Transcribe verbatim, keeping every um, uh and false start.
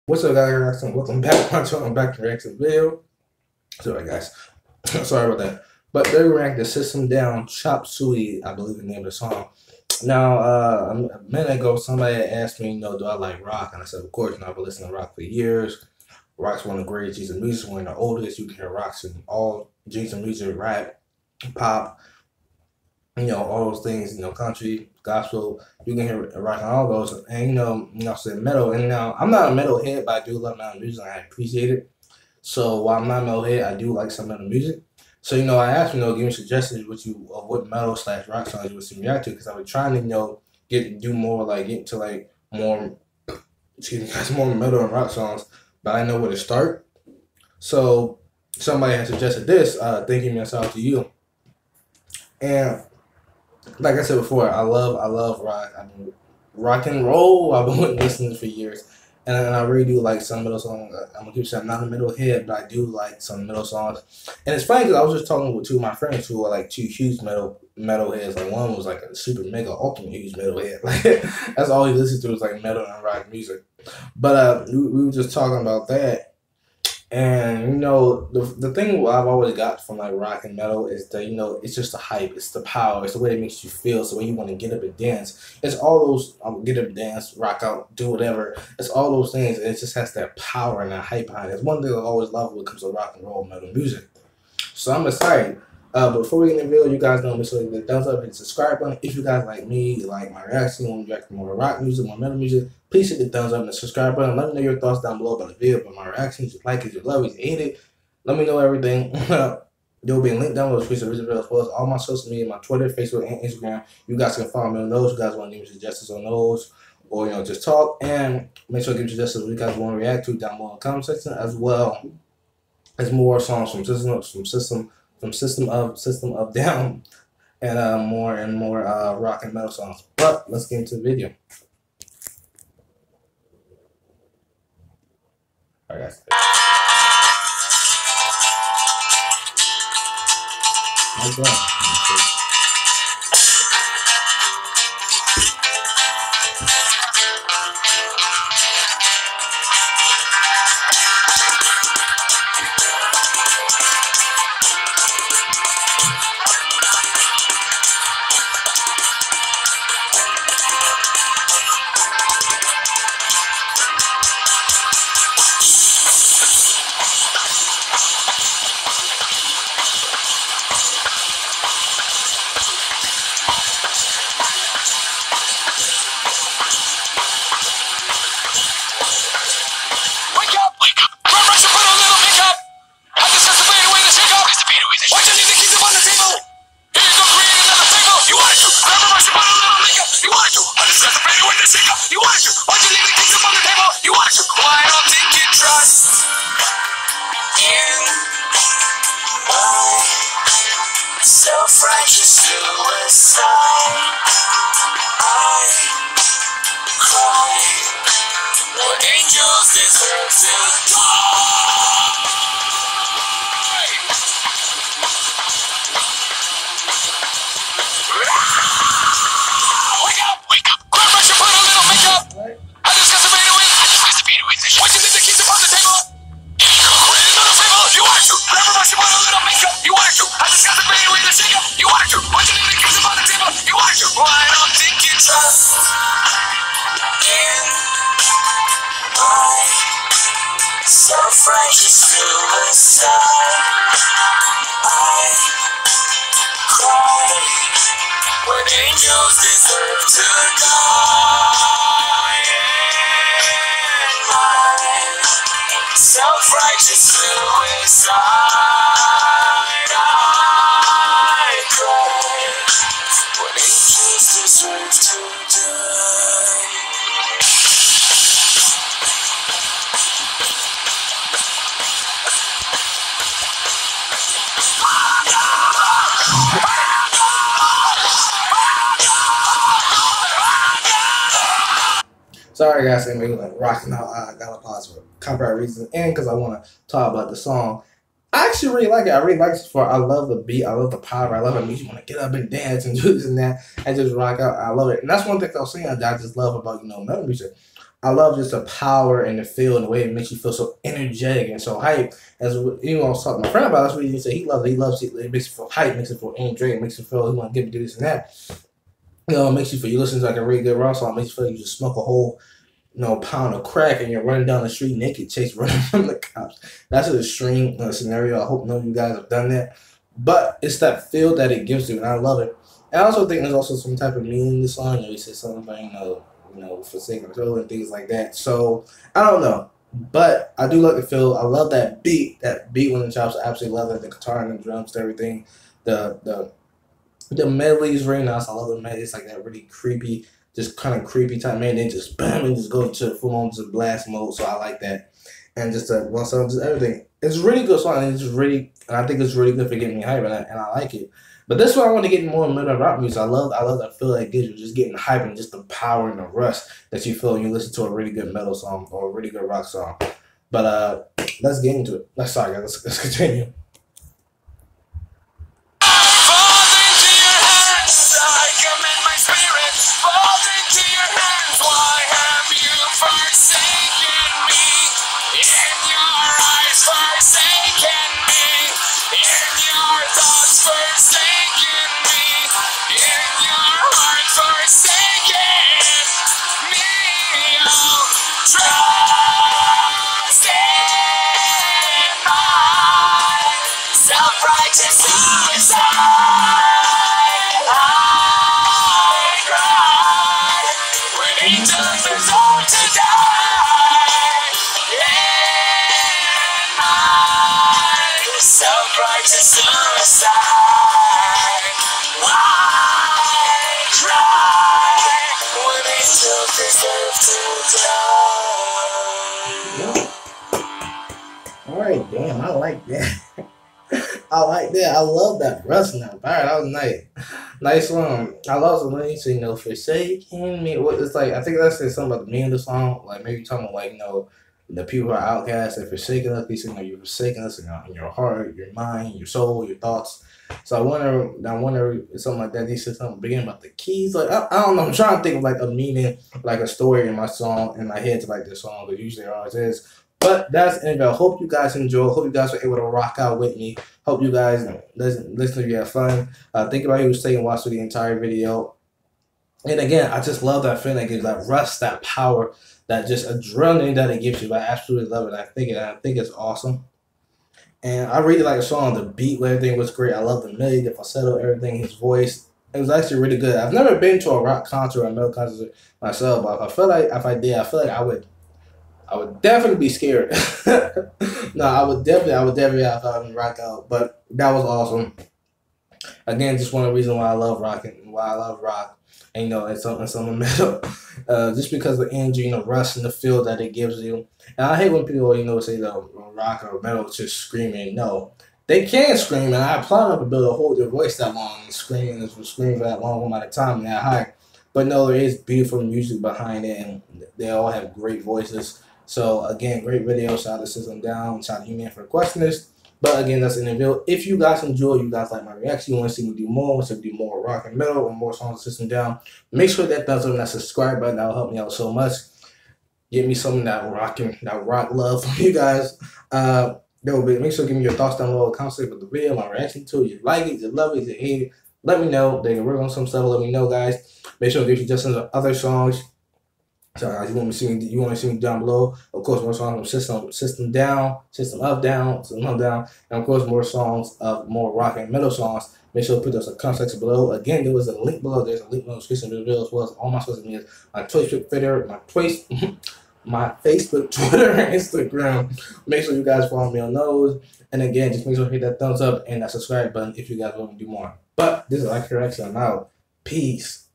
What's up, guys? Welcome back to my channel. I'm back to reaction video. Sorry, guys. Sorry about that. But they ranked the System Down Chop Suey, I believe the name of the song. Now, uh, a minute ago, somebody asked me, you know, do I like rock? And I said, of course, you know, I've been listening to rock for years. Rock's one of the greatest genres of music, one of the oldest. You can hear rocks in all genres of music, rap, pop, you know, all those things, you know, country, gospel, you can hear rock and all those. And, you know, you know, say metal. And now, I'm not a metal head, but I do love metal music and I appreciate it. So while I'm not a metal head, I do like some metal music. So, you know, I asked, you know, give me suggestions what you, of what metal slash rock songs you would see me react to, because I was trying to, you know, get, do more, like, get into, like, more, excuse me, guys, more metal and rock songs, but I know where to start. So, somebody had suggested this, uh, thanking me out to you. And, like I said before, I love I love rock. I mean, rock and roll. I've been listening for years, and, and I really do like some metal songs. I'm gonna keep saying I'm not a metal head, but I do like some metal songs. And it's funny because I was just talking with two of my friends who are like two huge metal metal heads. Like one was like a super mega ultimate huge metal head. Like that's all he listened to was like metal and rock music. But uh, we, we were just talking about that. And you know, the the thing I've always got from like rock and metal is that, you know, it's just the hype, it's the power, it's the way it makes you feel, it's the way you want to get up and dance. It's all those um, get up and dance, rock out, do whatever. It's all those things, and it just has that power and that hype behind it. It's one thing I always love when it comes to rock and roll metal music. So I'm excited. Uh, but before we get in the video, you guys know me, so hit the thumbs up and subscribe button. If you guys like me, you like my reaction, want to react to more rock music, more metal music, please hit the thumbs up and the subscribe button. Let me know your thoughts down below about the video, about my reactions. You like it, you love it, you hate it. Let me know everything. There will be a link down below to the video as well as all my social media, my Twitter, Facebook, and Instagram. You guys can follow me on those. You guys want to give me suggestions on those, or, you know, just talk. And make sure to give me suggestions what you guys want to react to down below in the comment section, as well as more songs from System, from System. From System of System of Down, and uh, more and more uh, rock and metal songs. But let's get into the video. All right, guys. How's it going? You want to? Why'd you leave the kingdom on the table? You want to? Well, I don't think you trust in my self-righteous suicide. I cry when angels deserve to die. Wake up! Wake up! Grab brush and put a little makeup. I just got to fade away. I just got to fade away. Why'd you leave the keys upon the table? With another favor, you wanted to. Grab brush and put a little makeup. You wanted to. I just got to fade away the shake up. You wanted to. Why'd you leave the keys upon the table? You wanted to. Well, I don't think you trust in my self-righteous suicide. I cry when angels deserve to die. In my self-righteous suicide, I cry when angels deserve to die. Sorry, guys, I'm like rocking out. I gotta pause for copyright reasons and because I want to talk about the song. I actually really like it. I really like it for. I love the beat. I love the power. I love the music. You want to get up and dance and do this and that and just rock out. I love it. And that's one thing I was saying that I just love about, you know, metal music. I love just the power and the feel and the way it makes you feel so energetic and so hype. As you know, I was talking to my friend about this week, he said he loves it. He loves it. It makes you feel hype, makes you feel energetic, makes you feel he want to give you do this and that. You know, it makes you feel you listen to like a really good rock song, it makes you feel like you just smoke a whole, you know, pound of crack and you're running down the street naked, chase running from the cops. That's an extreme uh, scenario. I hope none of you guys have done that. But it's that feel that it gives you, and I love it. And I also think there's also some type of meaning in the song. You know, he says something about, you know, you know, forsaking soul and things like that. So I don't know. But I do like the feel. I love that beat. That beat when the chops, I absolutely love it. The guitar and the drums, everything. The the The medley is very nice. I love the medley. It's like that really creepy, just kind of creepy type man. Then just bam, and just go to full on just blast mode. So I like that. And just that one song, just everything. It's a really good song. And it's just really, and I think it's really good for getting me hype, and I, and I like it. But this one I want to get more metal rock music. I love, I love that feel that gives you, just getting hype and just the power and the rush that you feel when you listen to a really good metal song or a really good rock song. But uh, let's get into it. Let's sorry, guys. Let's, let's continue. Alright, damn, I like that. I like that. I love that wrestling. Alright, that was nice. Nice one. I love the when you say, you know, forsaking me. What it's like, I think that's something about the meaning of the song. Like maybe talking about like, you know, the people who are outcasts and forsaking us. They say, you know, you're forsaking us in your, in your heart, your mind, your soul, your thoughts. So I wonder, I wonder if something like that. They said something beginning about the keys. Like I, I don't know. I'm trying to think of like a meaning, like a story in my song, in my head to like this song. But usually it always is. But that's it. I hope you guys enjoy. Hope you guys were able to rock out with me. Hope you guys listen, listen if you have fun. Uh, think about who was staying and watch the entire video. And again, I just love that feeling. It gives that rush, that power, that just adrenaline that it gives you. I absolutely love it. I think it. I think it's awesome. And I really like the song. The beat, everything was great. I love the melody, the falsetto, everything. His voice. It was actually really good. I've never been to a rock concert or a metal concert myself, but if I feel like if I did, I feel like I would. I would definitely be scared. No, I would definitely, I would definitely have to rock out. But that was awesome. Again, just one of the reasons why I love rocking, why I love rock, and you know, it's something, something metal. Uh, just because of the energy, you know, rush and the feel that it gives you. And I hate when people, you know, say the rock or metal just screaming. No, they can scream, and I applaud them to be able to hold their voice that long and scream and scream for that long amount of time and that high. But no, there is beautiful music behind it, and they all have great voices. So again, great video. Shout out to System Down. Shout out to He-Man for requesting this. But again, that's in the video. If you guys enjoy, you guys like my reaction, you want to see me do more, want to do more rock and metal or more songs of System Down, make sure that thumbs up and that subscribe button. That will help me out so much. Get me some of that rocking, that rock love from you guys. Uh, make sure to give me your thoughts down below. Comment section with the video, my reaction to it. You like it, you love it, you hate it. Let me know. They can work on some stuff. Let me know, guys. Make sure to give you just some other songs. So guys, you want me to see me, you want to see me down below. Of course, more songs from System System Down, System Up Down, System Up Down, and of course more songs of more rock and metal songs. Make sure to put those in the comment section below. Again, there was a link below. There's a link below the description of the video as well as all my social media, my Twitch, Twitter, my Twitch, my Facebook, Twitter, and Instagram. Make sure you guys follow me on those. And again, just make sure to hit that thumbs up and that subscribe button if you guys want to do more. But this is like correction. I'm out. Peace.